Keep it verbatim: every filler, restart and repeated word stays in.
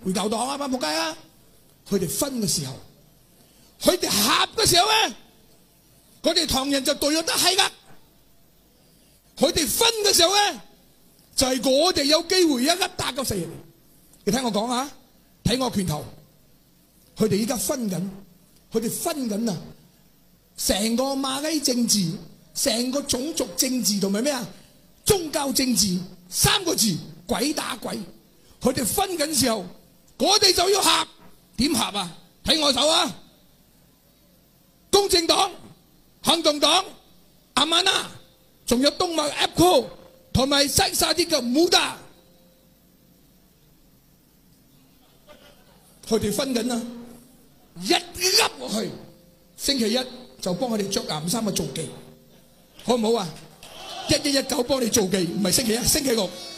回教黨啊班仆街啊，佢哋分嘅時候，佢哋合嘅時候咧，佢哋唐人就對咗得係噶。佢哋分嘅時候咧，就係我哋有機會一一打個死人。你聽我講啊，睇我拳頭。佢哋依家分緊，佢哋分緊啊！成個馬拉政治，成個種族政治同埋咩啊？宗教政治三個字，鬼打鬼。佢哋分緊時候，我哋就要合。點合啊？睇我手啊！公正黨、行動黨、阿曼娜，仲有東馬 Apple 同埋西沙啲嘅穆達，佢哋分緊啊！一噏落去，星期一就幫佢哋着藍衫嘅做記，好唔好啊？一一一九幫你做記，唔係星期一，星期六。